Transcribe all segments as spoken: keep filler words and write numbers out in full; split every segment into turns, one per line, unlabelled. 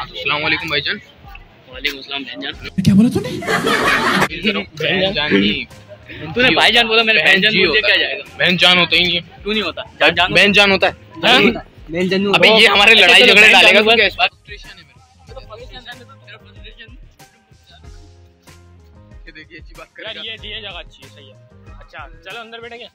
अस्सलाम वालेकुम भाईजान।
वालेकुम अस्सलाम भाईजान।
क्या बोला तूने?
भाईजान नहीं,
तूने भाईजान बोला, मैंने बहन जान बोल दिया, क्या जाएगा?
बहन जान होता ही नहीं है।
क्यों नहीं होता? जान जान
बहन जान होता है।
बहन जान।
अबे ये हमारे लड़ाई झगड़े डालेगा तू क्या? इस बात ये देखिए अच्छी बात
यार,
करेगा।
ये ये जगह अच्छी है, सही है। अच्छा चलो अंदर बैठेंगे।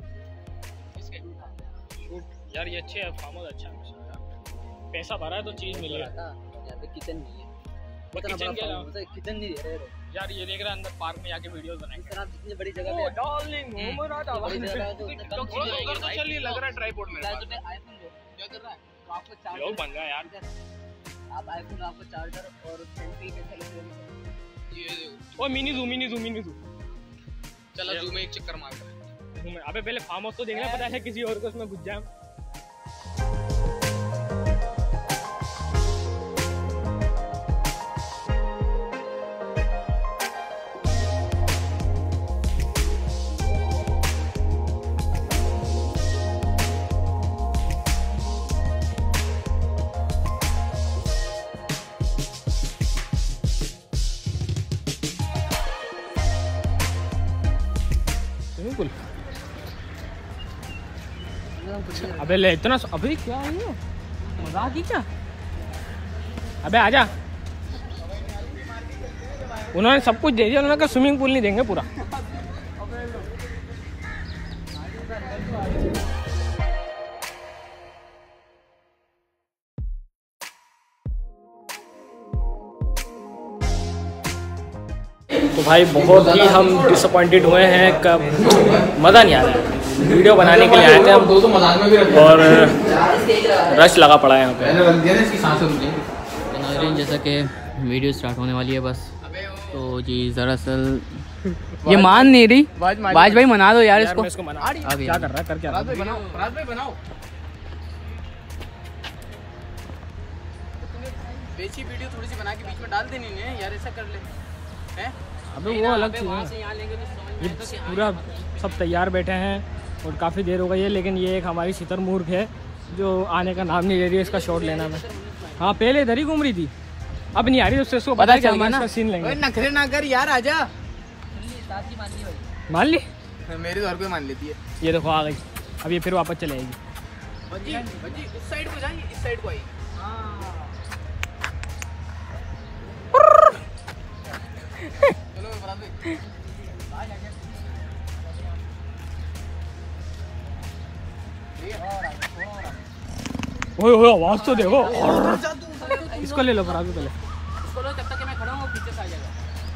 यार ये अच्छे है, फार्म हाउस अच्छा है। पैसा भरा है तो चीज मिल रही है।
किचन नहीं है,
किचन के अलावा
किचन नहीं दे रहे।
यार ये देख रहा है अंदर पार्क में जाके वीडियोस बनाएंगे।
सर आप जितनी बड़ी जगह पे
डार्लिंग घूम रहा था।
बड़ी जगह है तो उतना कम
थोड़ा
चीजें
उधर तो चलिए, लग रहा है ट्राइपॉड में।
आईफोन लो, क्या कर रहा है? तो आपको चार्जर
लोग बन गया यार।
आप आईफोन आपको चार्जर और सेल्फी के चले
ये
ओ mini zoo mini zoo mini zoo
चला जू में एक चक्कर मार कर।
घूमे। अबे पहले फार्म हाउस तो देखना, पता है किसी और को उसमें घुस जाए। बिल्कुल। अबे ले इतना, अबे क्या है ये? मजाक ही क्या? अबे आजा। उन्होंने सब कुछ दे दिया, उन्होंने कहा स्विमिंग पूल नहीं देंगे पूरा। तो भाई बहुत ही हम डिसअपॉइंटेड हुए हैं, कब मज़ा नहीं आ रहा है। वीडियो बनाने के लिए आए थे हम और रश लगा पड़ा है यहाँ पे।
जैसा कि वीडियो स्टार्ट होने वाली है बस, तो जी दरअसल ये मान नहीं रही। बाज भाई मना दो यार इसको।
इसको मना।
आ
क्या
गया।
कर रहा है? कर क्या रहा है?
बनाओ राज भाई बनाओ। बेची वीडियो थोड़ी सी बना के बीच में डाल देनी है यार, ऐसा कर ले हैं।
अबे वो अलग चीज़ है। ये पूरा सब तैयार बैठे हैं और काफ़ी देर हो गई है, लेकिन ये एक हमारी शितर मूर्ख है जो आने का नाम नहीं ले रही है। इसका शॉट लेना में, हाँ पहले इधर ही घूम रही थी, अब नहीं आ रही। उससे उसको पता चल गया ना, सीन लेंगे।
नखरे ना कर यार, आजा।
मान ली
मेरी तो हर कोई मान लेती है।
ये देखो आ गई, अब ये फिर वापस चले आएगी।
बजी बजी उस साइड को जाएंगे, इस साइड को आई। चलो बराबर
ओए ओए आवाज तो देखो। इसको ले लो फराजू पहले।
इसको लो, जब तक कि मैं खड़ा हूँ वो पीछे से आ जाएगा।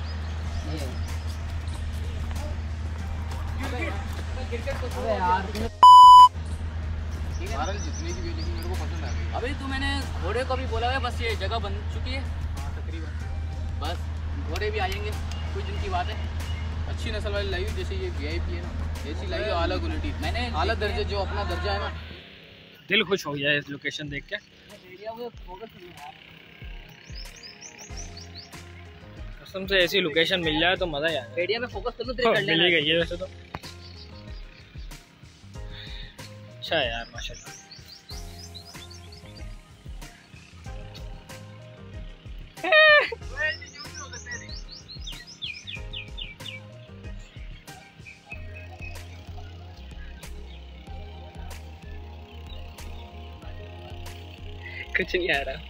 भारत जितने की भी, लेकिन मेरे को पसंद आ गई।
अभी तो मैंने घोड़े को भी बोला है, बस ये जगह बन चुकी है
तकरीबन
बस। घोड़े भी आ जाएंगे, कुछ दिन की बात है।
अच्छी नस्ल वाली लाई हुई, जैसे ये वीआईपी है ना, ऐसी लाई हो आला क्वालिटी।
मैंने
आला दर्जे, जो अपना दर्जा है ना।
दिल खुश हो गया है इस लोकेशन देख के। कसम से ऐसी लोकेशन मिल जाए तो मजा ही आ जाए।
रेडियो में फोकस कर लो, तेरे
हाँ,
कर
मिल
लेना
ही
है।
गई है वैसे तो। अच्छा है यार माशाल्लाह।
कुछ नहीं आ रहा।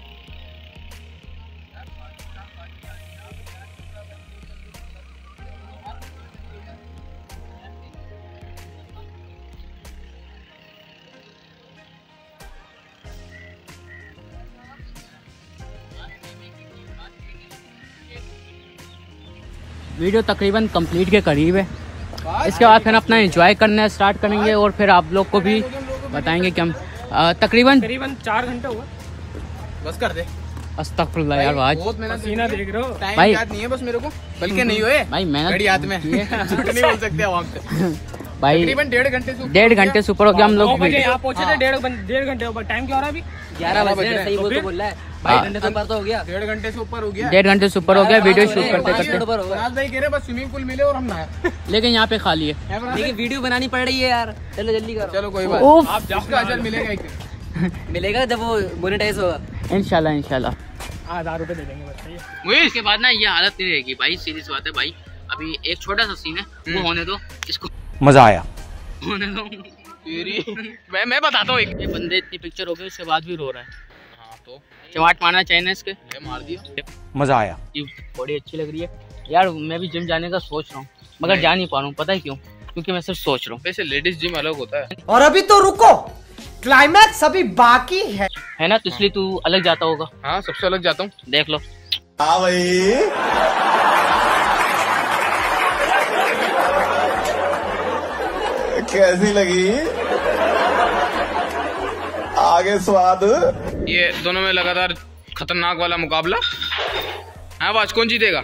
वीडियो तकरीबन कंप्लीट के करीब है। इसके बाद फिर अपना एंजॉय करना स्टार्ट करेंगे और फिर आप लोग को भी बताएंगे कि हम आ, तकरीबन
तकरीबन चार घंटे हुआ।
बस कर दे।
अस्तगफुरुल्लाह यार आज
बहुत मेहनत
पसीना देख रहे हो
टाइम
भाई।
याद नहीं है बस मेरे को, बल्कि नहीं हुए
भाई मेहनत
घड़ी हाथ में। झूठ नहीं बोल सकते आवाम से।
भाई
तकरीबन डेढ़ घंटे से
डेढ़ घंटे से ऊपर हो गया हम
नौ
लोग।
बजे यहाँ पहुंचे थे, डेढ़ डेढ़ घंटे ऊपर। टाइम क्या हो रहा है अभी?
ग्यारह
बज
बज
रहे
रहे
हैं।
सही वो तो बोल रहा है भाई। घंटे से ऊपर तो हो गया,
डेढ़ घंटे से ऊपर हो गया।
डेढ़ घंटे से ऊपर हो गया वीडियो शूट करते करते।
राज भाई कह रहे बस स्विमिंग पूल मिले और हम नहाए।
लेकिन यहाँ पे खाली है।
लेकिन वीडियो बनानी पड़ रही है यार, चलो जल्दी करो।
चलो कोई बात
उफ।
नहीं, आप जिसका अजर मिलेगा एक दिन।
मिलेगा जब वो मोनेटाइज होगा।
इंशाल्लाह इंशाल्लाह।
हजार रुपये दे देंगे बस।
इसके बाद ना ये हालत नहीं रहेगी भाई, सीरियस बात है भाई। अभी एक छोटा सा सीन है वो होने दो, इसको
मजा आया
होने दो।
मैं मैं बताता हूँ।
ये बंदे इतनी पिक्चर हो गई उसके बाद भी रो रहा है।
हाँ तो
चमाट मारना चाहिए ना इसके।
ये मार दिया।
मजा आया।
ये बॉडी अच्छी लग रही है यार। मैं भी जिम जाने का सोच रहा हूँ मगर जा नहीं पा रहा हूँ, पता है क्यों? क्योंकि मैं सिर्फ सोच रहा हूँ।
वैसे लेडीज जिम अलग होता है।
और अभी तो रुको, क्लाइमैक्स अभी बाकी है
है ना, तो इसलिए तू अलग जाता होगा।
हाँ सबसे अलग जाता हूँ।
देख लो।
हाँ भाई कैसी लगी आगे स्वाद?
ये दोनों में लगातार खतरनाक वाला मुकाबला। हाँ आज कौन जीतेगा?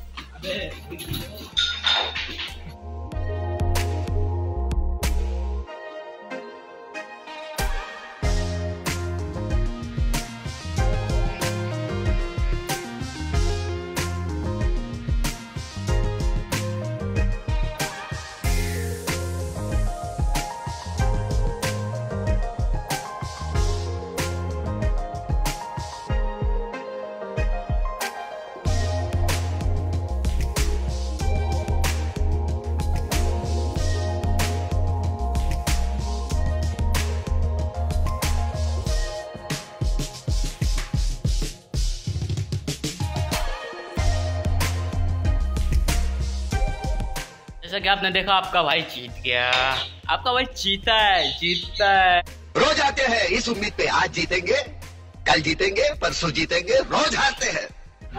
जैसा कि आपने देखा आपका भाई जीत गया। आपका भाई जीता है, जीतता है।
रोज आते हैं इस उम्मीद पे, आज जीतेंगे, कल जीतेंगे, परसों जीतेंगे, रोज हारते हैं।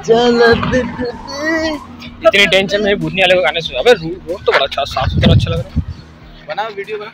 इतनी टेंशन में भूतनी वाले को गाने सुना। अबे रोड तो बड़ा अच्छा, साफ सुथरा अच्छा लग रहा है।
बना वीडियो बना।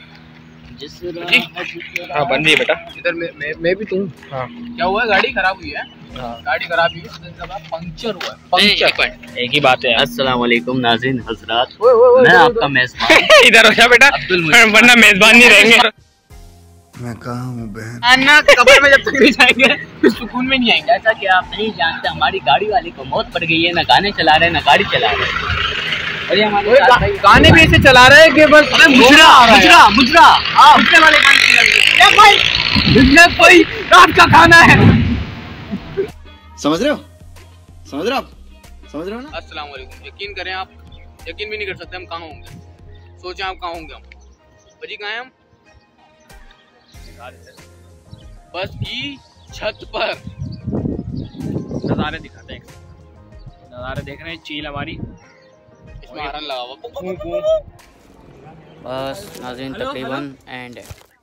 हाँ बन रही है बेटा।
इधर मैं मैं मैं भी तू।
हाँ
क्या हुआ है? गाड़ी खराब हुई है।
हाँ
गाड़ी खराब हुई है, पंक्चर हुआ है।
पंक्चर।
एक ही बात है।
अस्सलाम वालेकुम नाज़रीन हज़रात, मैं आपका मेज़बान
इधर हो जा बेटा, वरना मेजबान नहीं रहेंगे।
मैं कहाँ हूँ बहन?
अन्ना कब्र में जब तक नहीं जाएंगे तो सुकून में नहीं आएंगे। ऐसा कि आप नहीं जानते हमारी गाड़ी वाले को मौत पड़ गई है, ना गाने चला रहे ना गाड़ी चला रहे। और ये हमारे
गाने भी ऐसे चला रहे हैं कि बस
मुजरा मुजरा मुजरा हाँ मुजरा वाले गाने चला रहे हैं। भाई इसमें कोई रात का खाना है।
समझ रहे हो? समझ रहे हो आप? समझ रहे हो ना?
अस्सलाम वालेकुम। यकीन करें आप, यकीन भी नहीं कर सकते हम कहाँ होंगे। सोचें आप कहाँ होंगे हम। बजी कहाँ हैं हम? बस की छत पर
नज़ारे दिखाते हैं, नज़ारे देख रहे हैं। चील हमारी
इसमें हारन लगा हुआ।
बस नाज़रीन तकरीबन एंड